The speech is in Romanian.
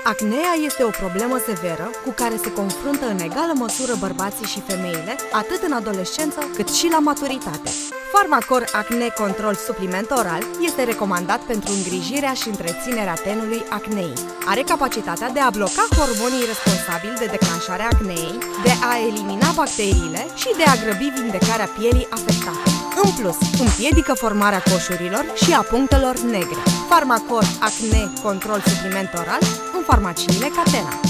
Acnea este o problemă severă cu care se confruntă în egală măsură bărbații și femeile, atât în adolescență cât și la maturitate. Farmacor Acne Control Supliment Oral este recomandat pentru îngrijirea și întreținerea tenului acnei. Are capacitatea de a bloca hormonii responsabili de declanșarea acneei, de a elimina bacteriile și de a grăbi vindecarea pielii afectate. În plus, împiedică formarea coșurilor și a punctelor negre. Farmacor Acne Control Supliment Oral în farmaciile Catena.